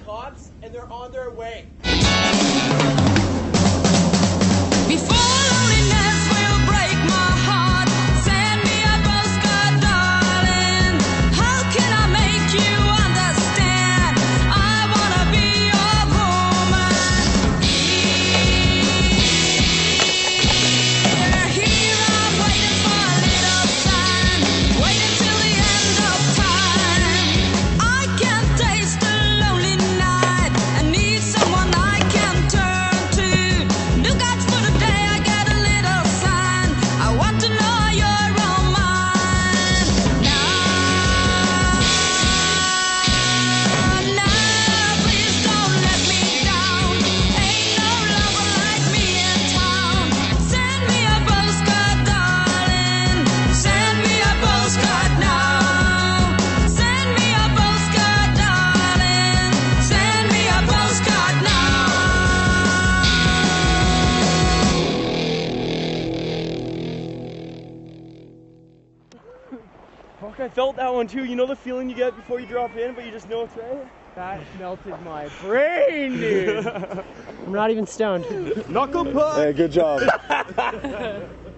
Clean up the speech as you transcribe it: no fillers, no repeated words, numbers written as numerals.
cops, and they're on their way. Before loneliness will break my heart, send me a postcard, darling. How can I make you understand? I wanna be your woman. Here I'm waiting for a little sign, waiting till the end of time. I can't taste a lonely night. I need someone I can turn to. Look out for the day I get a little sign. I want to know you're all mine. Now, please don't let me down. Ain't no lover like me in town. Send me a postcard, darling. Send me a postcard now. Send me a postcard, darling. Send me a postcard now. Fuck, I felt that one too. You know the feeling you get before you drop in, but you just know it's right? That melted my brain, dude. I'm not even stoned. Knuckle puck! Hey, good job.